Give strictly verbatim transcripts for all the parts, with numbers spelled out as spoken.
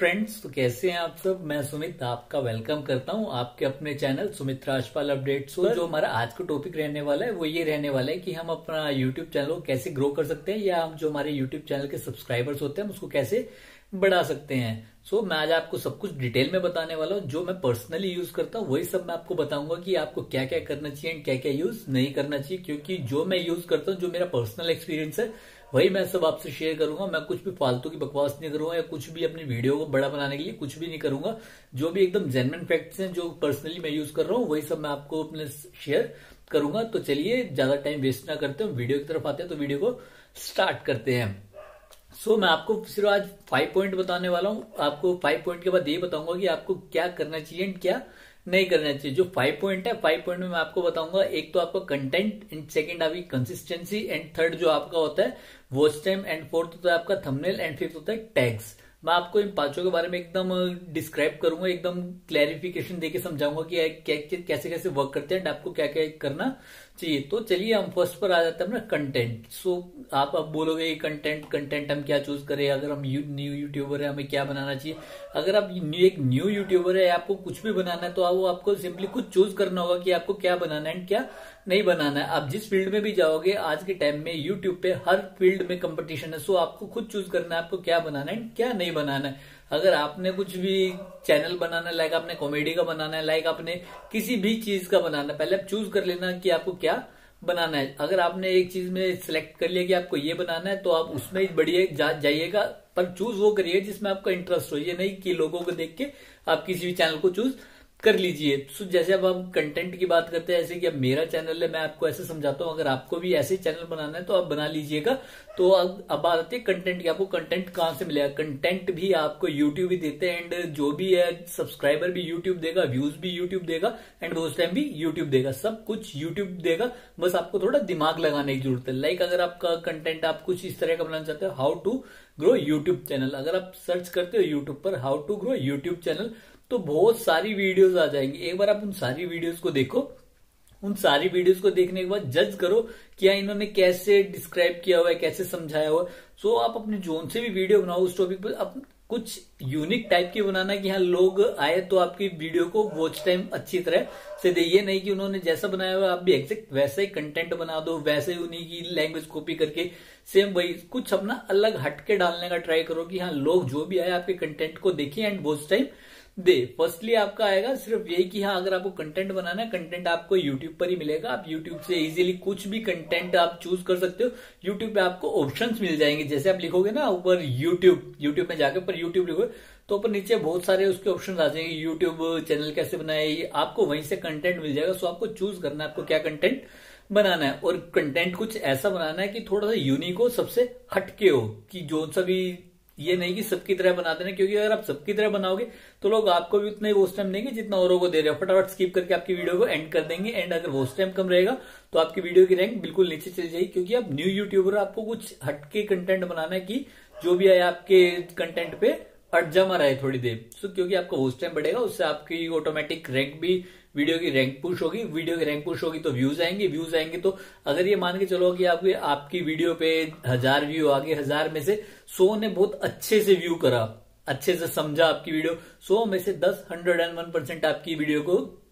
Friends, तो कैसे हैं आप सब। मैं सुमित आपका वेलकम करता हूं आपके अपने चैनल सुमित राजपाल अपडेट्स पर। जो हमारा आज का टॉपिक रहने वाला है वो ये रहने वाला है कि हम अपना यूट्यूब चैनल को कैसे ग्रो कर सकते हैं, या हम जो हमारे यूट्यूब चैनल के सब्सक्राइबर्स होते हैं उसको कैसे बढ़ा सकते हैं। सो so, मैं आज आपको सब कुछ डिटेल में बताने वाला हूँ। जो मैं पर्सनली यूज करता हूँ वही सब मैं आपको बताऊंगा कि आपको क्या क्या करना चाहिए एंड क्या क्या यूज नहीं करना चाहिए, क्योंकि जो मैं यूज करता हूँ, जो मेरा पर्सनल एक्सपीरियंस है, वही मैं सब आपसे शेयर करूंगा। मैं कुछ भी फालतू की बकवास नहीं करूंगा या कुछ भी अपनी वीडियो को बड़ा बनाने के लिए कुछ भी नहीं करूंगा। जो भी एकदम जेन्युइन फैक्ट्स हैं जो पर्सनली मैं यूज कर रहा हूँ वही सब मैं आपको अपने शेयर करूंगा। तो चलिए ज्यादा टाइम वेस्ट ना करते हैं, वीडियो की तरफ आते हैं। तो वीडियो को स्टार्ट करते हैं। सो so, मैं आपको सिर्फ आज फाइव पॉइंट बताने वाला हूँ। आपको फाइव पॉइंट के बाद ये बताऊंगा कि आपको क्या करना चाहिए एंड क्या नहीं करना चाहिए। जो फाइव पॉइंट है, फाइव पॉइंट में मैं आपको बताऊंगा, एक तो आपका कंटेंट एंड सेकंड आपकी कंसिस्टेंसी एंड थर्ड जो आपका होता है वॉच टाइम एंड फोर्थ होता है आपका थंबनेल एंड फिफ्थ होता है टैग्स। मैं आपको इन पांचों के बारे में एकदम डिस्क्राइब करूंगा, एकदम क्लैरिफिकेशन देके समझाऊंगा कि कैसे कैसे वर्क करते हैं, आपको क्या क्या करना चाहिए। तो चलिए हम फर्स्ट पर आ जाते हैं अपना कंटेंट। सो so, आप अब बोलोगे ये कंटेंट कंटेंट हम क्या चूज करें, अगर हम यू, न्यू यूट्यूबर है हमें क्या बनाना चाहिए। अगर आप एक न्यू यूट्यूबर है, आपको कुछ भी बनाना है, तो आप, वो आपको सिंपली कुछ चूज करना होगा कि आपको क्या बनाना है एंड क्या नहीं बनाना है। आप जिस फील्ड में भी जाओगे आज के टाइम में यूट्यूब पे हर फील्ड में कंपटीशन है। सो आपको खुद चूज करना है आपको क्या बनाना है एंड क्या नहीं बनाना है। अगर आपने कुछ भी चैनल बनाना है, लाइक आपने कॉमेडी का बनाना है, लाइक आपने किसी भी चीज का बनाना है, पहले आप चूज कर लेना कि आपको क्या बनाना है। अगर आपने एक चीज में सिलेक्ट कर लिया कि आपको ये बनाना है, तो आप उसमें बढ़िया जा, जाइएगा, पर चूज वो करिए जिसमें आपका इंटरेस्ट हो। ये नहीं कि लोगों को देख के आप किसी भी चैनल को चूज कर लीजिए। so, जैसे अब हम कंटेंट की बात करते हैं, ऐसे कि अब मेरा चैनल है, मैं आपको ऐसे समझाता हूँ। अगर आपको भी ऐसे चैनल बनाना है तो आप बना लीजिएगा। तो अब अब बात आती है कंटेंट की। आपको कंटेंट कहाँ से मिलेगा? कंटेंट भी आपको यूट्यूब ही देते हैं, एंड जो भी है सब्सक्राइबर भी यूट्यूब देगा, व्यूज भी यूट्यूब देगा एंड वॉच टाइम भी यूट्यूब देगा, सब कुछ यूट्यूब देगा। बस आपको थोड़ा दिमाग लगाने की जरूरत है। लाइक अगर आपका कंटेंट आप कुछ इस तरह का बनाना चाहते हो, how to grow YouTube channel, अगर आप सर्च करते हो यूट्यूब पर how to grow YouTube channel, तो बहुत सारी वीडियोस आ जाएंगी। एक बार आप उन सारी वीडियोस को देखो, उन सारी वीडियोस को देखने के बाद जज करो कि इन्होंने कैसे डिस्क्राइब किया हुआ है, कैसे समझाया हुआ है। सो आप अपने जोन से भी वीडियो बनाओ उस टॉपिक पर। आप कुछ यूनिक टाइप की बनाना कि हाँ लोग आए तो आपकी वीडियो को वॉच टाइम अच्छी तरह से दे। ये नहीं कि उन्होंने जैसा बनाया हुआ आप भी एग्जैक्ट वैसा ही कंटेंट बना दो, वैसे ही उन्हीं की लैंग्वेज कॉपी करके सेम वही कुछ अपना अलग हटके डालने का ट्राई करो कि हाँ लोग जो भी आए आपके कंटेंट को देखें एंड वॉच टाइम दे। फर्स्टली आपका आएगा सिर्फ यही कि हाँ अगर आपको कंटेंट बनाना है, कंटेंट आपको यूट्यूब पर ही मिलेगा। आप यूट्यूब से इजीली कुछ भी कंटेंट आप चूज कर सकते हो। यूट्यूब पे आपको ऑप्शंस मिल जाएंगे। जैसे आप लिखोगे ना ऊपर यूट्यूब, यूट्यूब में जाके ऊपर यूट्यूब लिखोगे तो ऊपर नीचे बहुत सारे उसके ऑप्शन आ जाएंगे। यूट्यूब चैनल कैसे बनाए, आपको वहीं से कंटेंट मिल जाएगा। सो आपको चूज करना है आपको क्या कंटेंट बनाना है, और कंटेंट कुछ ऐसा बनाना है कि थोड़ा सा यूनिक हो, सबसे हटके हो, कि जो सा भी ये नहीं कि सबकी तरह बना देना, क्योंकि अगर आप सबकी तरह बनाओगे तो लोग आपको भी उतना ही वॉच टाइम देंगे जितना औरों को दे रहे हो। फटाफट स्किप करके आपकी वीडियो को एंड कर देंगे, एंड अगर वॉच टाइम कम रहेगा तो आपकी वीडियो की रैंक बिल्कुल नीचे चली जाएगी। क्योंकि आप न्यू यूट्यूबर, आपको कुछ हटके कंटेंट बनाना है कि जो भी आए आपके कंटेंट पे अट जमा रहे थोड़ी देर। सो क्योंकि आपका वॉच टाइम बढ़ेगा, उससे आपकी ऑटोमेटिक रैंक भी, वीडियो की रैंक पुश होगी। वीडियो की रैंक पुश होगी तो व्यूज आएंगे, व्यूज आएंगे तो अगर ये मान के चलो कि आपकी आपकी वीडियो पे हजार व्यू आ गए, हजार में से सौ ने बहुत अच्छे से व्यू करा, अच्छे से समझा आपकी वीडियो, सौ में से दस हंड्रेड एंड वन परसेंट आपकी वीडियो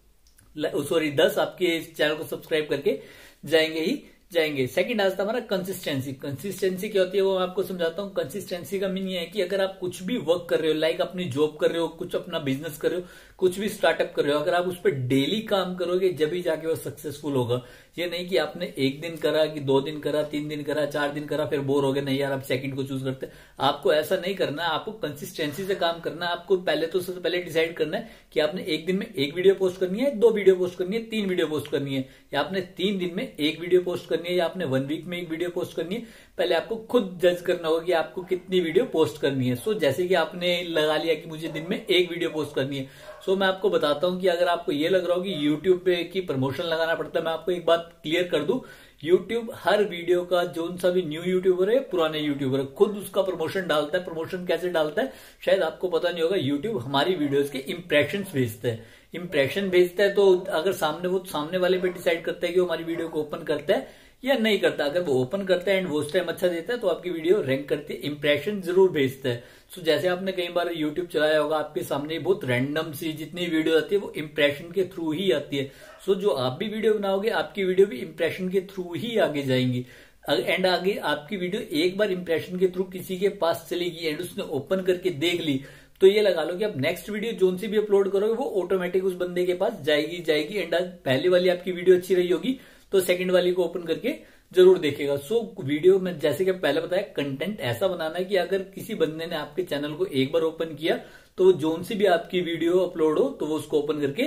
को, सॉरी दस आपके चैनल को सब्सक्राइब करके जाएंगे ही जाएंगे। सेकंड आता है हमारा कंसिस्टेंसी। कंसिस्टेंसी क्या होती है वो मैं आपको समझाता हूँ। कंसिस्टेंसी का मीनिंग है कि अगर आप कुछ भी वर्क कर रहे हो, लाइक अपनी जॉब कर रहे हो, कुछ अपना बिजनेस कर रहे हो, कुछ भी स्टार्टअप कर रहे हो, अगर आप उस पर डेली काम करोगे जब ही जाके वो सक्सेसफुल होगा। ये नहीं कि आपने एक दिन करा, कि दो दिन करा, तीन दिन करा, चार दिन करा, फिर बोर हो गए, नहीं यार आप सेकंड को चूज करते। आपको ऐसा नहीं करना है, आपको कंसिस्टेंसी से काम करना है। आपको पहले तो सबसे पहले डिसाइड करना है कि आपने एक दिन में एक वीडियो पोस्ट करनी है, दो वीडियो पोस्ट करनी है, तीन वीडियो पोस्ट करनी है, या आपने तीन दिन में एक वीडियो पोस्ट करनी है, या आपने वन वीक में एक वीडियो पोस्ट करनी है। पहले आपको खुद जज करना होगा कि आपको कितनी वीडियो पोस्ट करनी है। सो जैसे कि आपने लगा लिया कि मुझे दिन में एक वीडियो पोस्ट करनी है, सो मैं आपको बताता हूं कि अगर आपको ये लग रहा हो कि यूट्यूब पे की प्रमोशन लगाना पड़ता है, मैं आपको एक बात क्लियर कर दूं, यूट्यूब हर वीडियो का, जो सा भी न्यू यूट्यूबर है, पुराने यूट्यूबर है, खुद उसका प्रमोशन डालता है। प्रमोशन कैसे डालता है शायद आपको पता नहीं होगा। यूट्यूब हमारी वीडियोस के इंप्रेशन भेजता है, इंप्रेशन भेजता है, तो अगर सामने वो सामने वाले पे डिसाइड करता है कि वो हमारी वीडियो को ओपन करता है या नहीं करता। अगर वो ओपन करता है एंड वॉच टाइम अच्छा देता है तो आपकी वीडियो रैंक करती है, इंप्रेशन जरूर भेजता है। सो जैसे आपने कई बार यूट्यूब चलाया होगा, आपके सामने बहुत रैंडम सी जितनी वीडियो आती है वो इंप्रेशन के थ्रू ही आती है। सो जो आप भी वीडियो बनाओगे आपकी वीडियो भी इंप्रेशन के थ्रू ही आगे जाएंगी। एंड आगे आपकी वीडियो एक बार इंप्रेशन के थ्रू किसी के पास चलेगी एंड उसने ओपन करके देख ली, तो ये लगा लो कि आप नेक्स्ट वीडियो जोन सी भी अपलोड करोगे वो ऑटोमेटिक उस बंदे के पास जाएगी जाएगी एंड पहले वाली आपकी वीडियो अच्छी रही होगी तो सेकंड वाली को ओपन करके जरूर देखेगा। सो so, वीडियो में जैसे कि पहले बताया, कंटेंट ऐसा बनाना है कि अगर किसी बंदे ने आपके चैनल को एक बार ओपन किया तो जोन सी भी आपकी वीडियो अपलोड हो तो वो उसको ओपन करके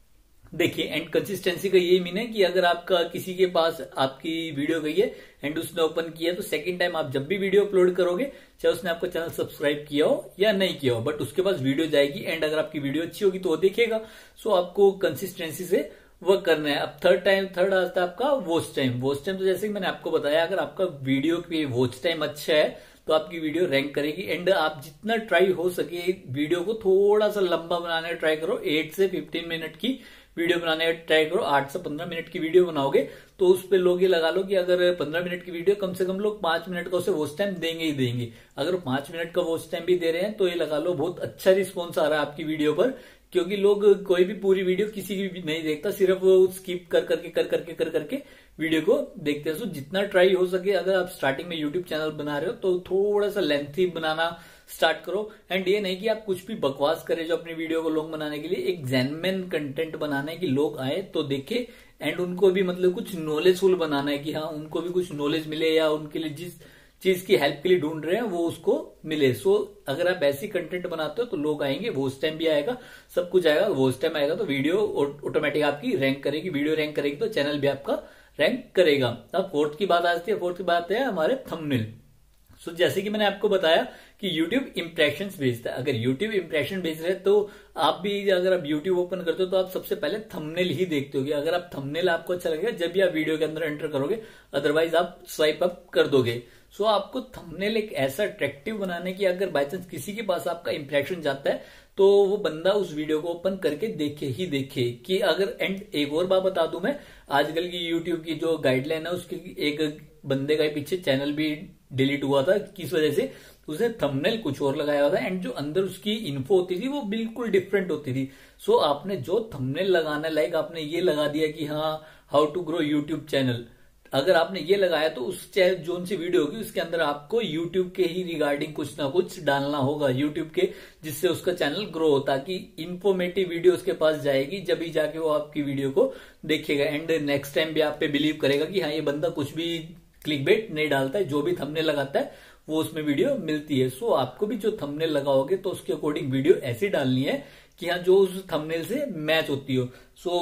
देखिए। एंड कंसिस्टेंसी का यही मीन है कि अगर आपका किसी के पास आपकी वीडियो गई है एंड उसने ओपन किया तो सेकंड टाइम आप जब भी वीडियो अपलोड करोगे, चाहे उसने आपका चैनल सब्सक्राइब किया हो या नहीं किया हो, बट उसके पास वीडियो जाएगी एंड अगर आपकी वीडियो अच्छी होगी तो वो देखेगा। सो आपको कंसिस्टेंसी से वर्क करना है। अब थर्ड टाइम थर्ड आता है आपका वॉच टाइम। वॉच टाइम तो जैसे कि मैंने आपको बताया, अगर आपका वीडियो की वॉच टाइम अच्छा है तो आपकी वीडियो रैंक करेगी। एंड आप जितना ट्राई हो सके वीडियो को थोड़ा सा लंबा बनाने का ट्राई करो। एट से फिफ्टीन मिनट की वीडियो बनाने का ट्राई करो। आठ से पंद्रह मिनट की वीडियो बनाओगे तो उस पे लोग ये लगा लो कि अगर पंद्रह मिनट की वीडियो कम से कम लोग पांच मिनट का उसे वॉच टाइम देंगे ही देंगे। अगर पांच मिनट का वॉच टाइम भी दे रहे हैं तो ये लगा लो बहुत अच्छा रिस्पॉन्स आ रहा है आपकी वीडियो पर, क्योंकि लोग कोई भी पूरी वीडियो किसी की भी नहीं देखता, सिर्फ वो स्किप कर करके कर करके कर करके वीडियो को देखते हैं। सो जितना ट्राई हो सके, अगर आप स्टार्टिंग में यूट्यूब चैनल बना रहे हो तो थोड़ा सा लेंथी बनाना स्टार्ट करो। एंड ये नहीं कि आप कुछ भी बकवास करें जो अपनी वीडियो को लॉन्ग बनाने के लिए, एक जेन्युइन कंटेंट बनाना है कि लोग आए तो देखे एंड उनको भी मतलब कुछ नॉलेजफुल बनाना है कि हाँ उनको भी कुछ नॉलेज मिले या उनके लिए जिस चीज की हेल्प के लिए ढूंढ रहे हैं वो उसको मिले। सो अगर आप ऐसी कंटेंट बनाते हो तो लोग आएंगे, वॉच टाइम भी आएगा, सब कुछ आएगा। वॉच टाइम आएगा तो वीडियो ऑटोमेटिक आपकी रैंक करेगी, वीडियो रैंक करेगी तो चैनल भी आपका रैंक करेगा। अब फोर्थ की बात आती है। फोर्थ की बात है हमारे थंबनेल। सो so, जैसे कि मैंने आपको बताया कि YouTube इंप्रेशंस भेजता है। अगर YouTube इंप्रेशन भेज रहे हैं तो आप भी अगर आप YouTube ओपन करते हो तो आप सबसे पहले थंबनेल ही देखते होगे। अगर आप थंबनेल आपको अच्छा लगेगा जब भी आप वीडियो के अंदर एंटर करोगे, अदरवाइज आप स्वाइप अप कर दोगे। सो so, आपको थंबनेल एक ऐसा अट्रैक्टिव बनाने की, अगर बाय चांस किसी के पास आपका इंप्रेशन जाता है तो वो बंदा उस वीडियो को ओपन करके देखे ही देखे कि अगर। एंड एक और बात बता दूं मैं, आजकल की यूट्यूब की जो गाइडलाइन है उसकी, एक बंदे का पीछे चैनल भी डिलीट हुआ था, किस वजह से उसने थंबनेल कुछ और लगाया हुआ था एंड जो अंदर उसकी इन्फो होती थी वो बिल्कुल डिफरेंट होती थी। सो so, आपने जो थंबनेल लगाना है, लाइक आपने ये लगा दिया कि हाँ how to grow YouTube channel, अगर आपने ये लगाया तो उस जोन सी वीडियो होगी उसके अंदर आपको यूट्यूब के ही रिगार्डिंग कुछ ना कुछ डालना होगा, यूट्यूब के, जिससे उसका चैनल ग्रो हो, ताकि इंफॉर्मेटिव वीडियो उसके पास जाएगी, जब ही जाके वो आपकी वीडियो को देखेगा एंड नेक्स्ट टाइम भी आप पे बिलीव करेगा कि हाँ ये बंदा कुछ भी क्लिकबेट नहीं डालता है, जो भी थंबनेल लगाता है वो उसमें वीडियो मिलती है। सो आपको भी जो थंबनेल लगाओगे तो उसके अकॉर्डिंग वीडियो ऐसी डालनी है कि हाँ जो उस थंबनेल से मैच होती हो।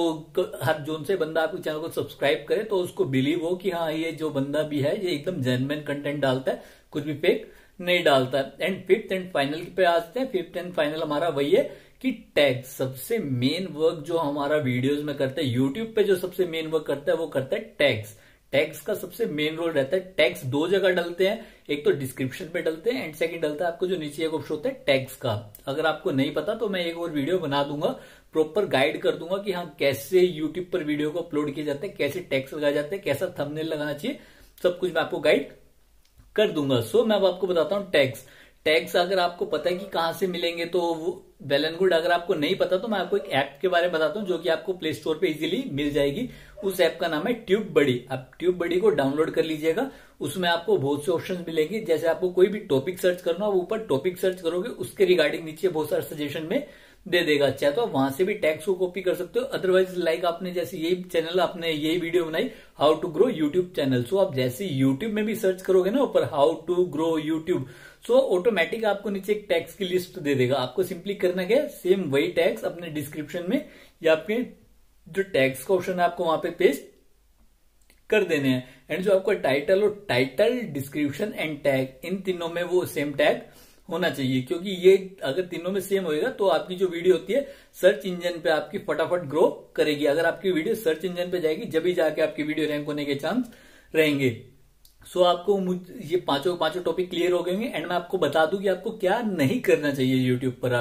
सो हर जोन से बंदा आपके चैनल को सब्सक्राइब करे तो उसको बिलीव हो कि हाँ ये जो बंदा भी है ये एकदम जेन्युइन कंटेंट डालता है, कुछ भी फेक नहीं डालता है। एंड फिफ्थ एंड फाइनल पे आते हैं। फिफ्थ एंड फाइनल हमारा वही है कि टैग। सबसे मेन वर्क जो हमारा वीडियोस में करता है, यूट्यूब पे जो सबसे मेन वर्क करता है वो करता है टैग्स। टैग्स का सबसे मेन रोल रहता है। टैग्स दो जगह डलते हैं, एक तो डिस्क्रिप्शन पे डलते हैं एंड सेकंड डलता है आपको जो नीचे एक ऑप्शन होता है टैग्स का। अगर आपको नहीं पता तो मैं एक और वीडियो बना दूंगा, प्रॉपर गाइड कर दूंगा कि हाँ कैसे यूट्यूब पर वीडियो को अपलोड किए जाते हैं, कैसे टैग्स लगाए जाते हैं, कैसा थंबनेल लगाना चाहिए, सब कुछ मैं आपको गाइड कर दूंगा। सो मैं अब आपको बताता हूँ टैग्स। टैग्स अगर आपको पता है कि कहां से मिलेंगे तो वो वेल एंड गुड। अगर आपको नहीं पता तो मैं आपको एक ऐप के बारे में बताता हूँ जो कि आपको प्ले स्टोर पे इजीली मिल जाएगी। उस ऐप का नाम है ट्यूब बडी। आप ट्यूब बडी को डाउनलोड कर लीजिएगा। उसमें आपको बहुत से ऑप्शंस मिलेंगे। जैसे आपको कोई भी टॉपिक सर्च करना हो, ऊपर टॉपिक सर्च करोगे उसके रिगार्डिंग नीचे बहुत सारे सजेशन में दे देगा। चाहे तो वहां से भी टैग्स को कॉपी कर सकते हो, अदरवाइज लाइक आपने जैसे यही चैनल आपने यही वीडियो बनाई how to grow YouTube channel, so आप जैसे यूट्यूब में भी सर्च करोगे ना ऊपर how to grow YouTube, so automatic आपको नीचे एक टैग्स की लिस्ट दे देगा। आपको सिंपली करना क्या है, सेम वही टैग्स अपने डिस्क्रिप्शन में या आपके जो टैग्स का ऑप्शन है आपको वहां पे पेस्ट कर देने हैं। एंड जो आपका टाइटल हो, टाइटल, डिस्क्रिप्शन एंड टैग, इन तीनों में वो सेम टैग होना चाहिए, क्योंकि ये अगर तीनों में सेम होएगा तो आपकी जो वीडियो होती है सर्च इंजन पे आपकी फटाफट ग्रो करेगी। अगर आपकी वीडियो सर्च इंजन पे जाएगी जब भी जाके आपकी वीडियो रैंक होने के चांस रहेंगे। सो so, आपको ये पांचों पांचों टॉपिक क्लियर हो गए होंगे। एंड मैं आपको बता दूं कि आपको क्या नहीं करना चाहिए यूट्यूब पर। अगर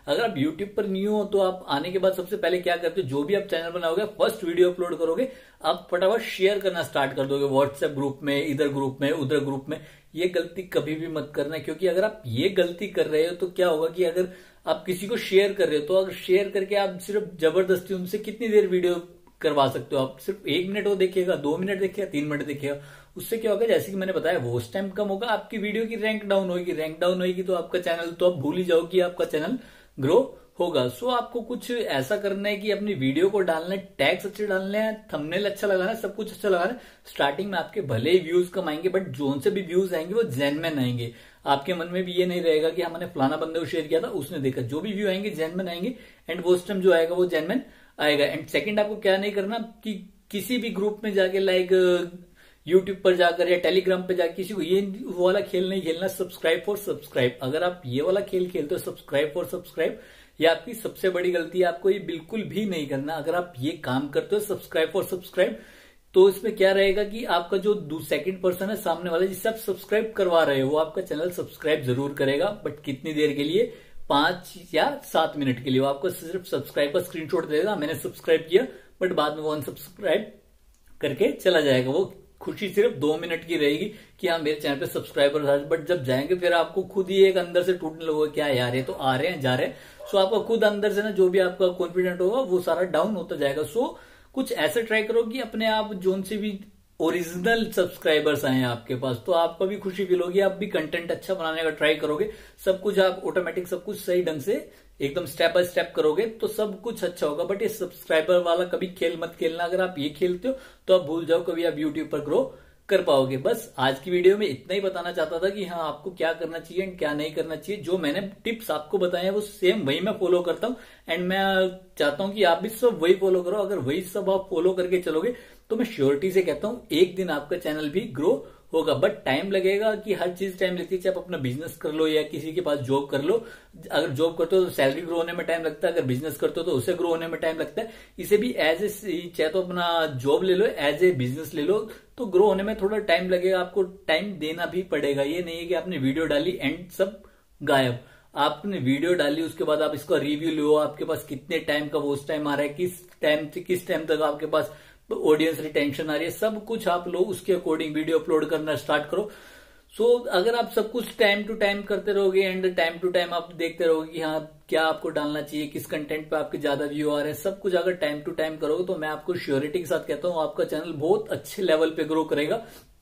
अगर आप यूट्यूब पर न्यू हो तो आप आने के बाद सबसे पहले क्या करते हो, जो भी आप चैनल बनाओगे फर्स्ट वीडियो अपलोड करोगे, आप फटाफट शेयर करना स्टार्ट कर दोगे व्हाट्सएप ग्रुप में, इधर ग्रुप में, उधर ग्रुप में। ये गलती कभी भी मत करना, क्योंकि अगर आप ये गलती कर रहे हो तो क्या होगा कि अगर आप किसी को शेयर कर रहे हो तो अगर शेयर करके आप सिर्फ जबरदस्ती उनसे कितनी देर वीडियो करवा सकते हो, आप सिर्फ एक मिनट वो देखेगा, दो मिनट देखेगा, तीन मिनट देखेगा, उससे क्या होगा, जैसे कि मैंने बताया वॉच टाइम कम होगा, आपकी वीडियो की रैंक डाउन होगी, रैंक डाउन होगी तो आपका चैनल, तो आप भूल ही जाओ कि आपका चैनल ग्रो होगा। सो आपको कुछ ऐसा करना है कि अपनी वीडियो को डालना है, टैग्स अच्छे डालने हैं, थंबनेल अच्छा लगाना है, सब कुछ अच्छा लगाना है। स्टार्टिंग में आपके भले ही व्यूज कम आएंगे, बट जोन से भी व्यूज आएंगे वो जेन्युइन आएंगे। आपके मन में भी ये नहीं रहेगा कि हमने फलाना बंदे को शेयर किया था उसने देखा, जो भी व्यू आएंगे जेन्युइन आएंगे, एंड वॉच टाइम जो आएगा वो जेन्युइन आएगा। एंड सेकंड, आपको क्या नहीं करना कि किसी भी ग्रुप में जाके लाइक यूट्यूब पर जाकर या टेलीग्राम पे जाकर किसी को ये वाला खेल नहीं खेलना, सब्सक्राइब फॉर सब्सक्राइब। अगर आप ये वाला खेल खेलते हो सब्सक्राइब फॉर सब्सक्राइब, ये आपकी सबसे बड़ी गलती है, आपको ये बिल्कुल भी नहीं करना। अगर आप ये काम करते हो सब्सक्राइब फॉर सब्सक्राइब, तो इसमें क्या रहेगा कि आपका जो सेकंड पर्सन है सामने वाला जिससे आप सब्सक्राइब करवा रहे हो, वो आपका चैनल सब्सक्राइब जरूर करेगा, बट कितनी देर के लिए, पांच या सात मिनट के लिए। वो आपको सिर्फ सब्सक्राइब का स्क्रीनशॉट देगा, मैंने सब्सक्राइब किया, बट बाद में वो अनसब्सक्राइब करके चला जाएगा। वो खुशी सिर्फ दो मिनट की रहेगी कि हाँ मेरे चैनल पे सब्सक्राइबर आ, बट जब जाएंगे फिर आपको खुद ही एक अंदर से टूटने लगेगा, क्या यार ये तो आ रहे हैं जा रहे हैं। सो आपका खुद अंदर से ना जो भी आपका कॉन्फिडेंट होगा वो सारा डाउन होता जाएगा। सो कुछ ऐसे ट्राई करो कि अपने आप जोन से भी ओरिजिनल सब्सक्राइबर्स आए आपके पास, तो आपको भी खुशी फील होगी, आप भी कंटेंट अच्छा बनाने का ट्राई करोगे, सब कुछ आप ऑटोमेटिक सब कुछ सही ढंग से एकदम स्टेप बाय स्टेप करोगे तो सब कुछ अच्छा होगा। बट ये सब्सक्राइबर वाला कभी खेल मत खेलना। अगर आप ये खेलते हो तो आप भूल जाओ कभी आप यूट्यूब पर ग्रो कर पाओगे। बस आज की वीडियो में इतना ही बताना चाहता था कि हाँ आपको क्या करना चाहिए एंड क्या नहीं करना चाहिए। जो मैंने टिप्स आपको बताए हैं वो सेम वही मैं फॉलो करता हूँ, एंड मैं चाहता हूँ कि आप भी सब वही फॉलो करो। अगर वही सब आप फॉलो करके चलोगे तो मैं श्योरिटी से कहता हूँ एक दिन आपका चैनल भी ग्रो होगा। बट टाइम लगेगा, कि हर चीज टाइम लगती है, चाहे आप अपना बिजनेस कर लो या किसी के पास जॉब कर लो। अगर जॉब करते हो तो सैलरी ग्रो होने में टाइम लगता है, अगर बिजनेस करते हो तो उसे ग्रो होने में टाइम लगता है। इसे भी एज ए, चाहे तो अपना जॉब ले लो, एज ए बिजनेस ले लो, तो ग्रो होने में थोड़ा टाइम लगेगा, आपको टाइम देना भी पड़ेगा। ये नहीं है कि आपने वीडियो डाली एंड सब गायब। आपने वीडियो डाली उसके बाद आप इसका रिव्यू लो, आपके पास कितने टाइम का वॉच टाइम आ रहा है, किस टाइम से किस टाइम तक आपके पास ऑडियंस रिटेंशन आ रही है, सब कुछ आप लो, उसके अकॉर्डिंग वीडियो अपलोड करना स्टार्ट करो। सो so, अगर आप सब कुछ टाइम टू टाइम करते रहोगे एंड टाइम टू टाइम आप देखते रहोगे कि हाँ क्या आपको डालना चाहिए, किस कंटेंट पे आपके ज्यादा व्यू आ रहे हैं, सब कुछ अगर टाइम टू टाइम करोगे तो मैं आपको श्योरिटी के साथ कहता हूँ आपका चैनल बहुत अच्छे लेवल पे ग्रो करेगा।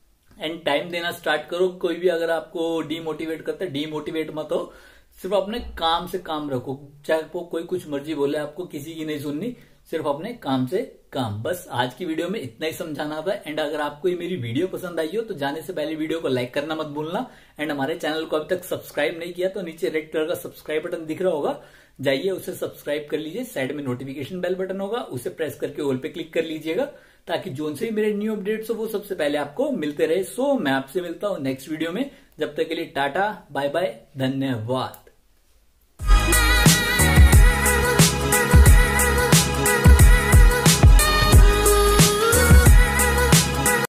एंड टाइम देना स्टार्ट करो। कोई भी अगर आपको डीमोटिवेट करता है, डीमोटिवेट मत हो, सिर्फ अपने काम से काम रखो। चाहे वो कोई कुछ मर्जी बोले, आपको किसी की नहीं सुननी, सिर्फ अपने काम से काम। बस आज की वीडियो में इतना ही समझाना था। एंड अगर आपको ये मेरी वीडियो पसंद आई हो तो जाने से पहले वीडियो को लाइक करना मत भूलना। एंड हमारे चैनल को अभी तक सब्सक्राइब नहीं किया तो नीचे रेड कलर का सब्सक्राइब बटन दिख रहा होगा, जाइए उसे सब्सक्राइब कर लीजिए। साइड में नोटिफिकेशन बेल बटन होगा, उसे प्रेस करके ऑल पे क्लिक कर लीजिएगा, ताकि जोन से ही मेरे न्यू अपडेट्स हो वो सबसे पहले आपको मिलते रहे। सो मैं आपसे मिलता हूँ नेक्स्ट वीडियो में, जब तक के लिए टाटा बाय बाय, धन्यवाद।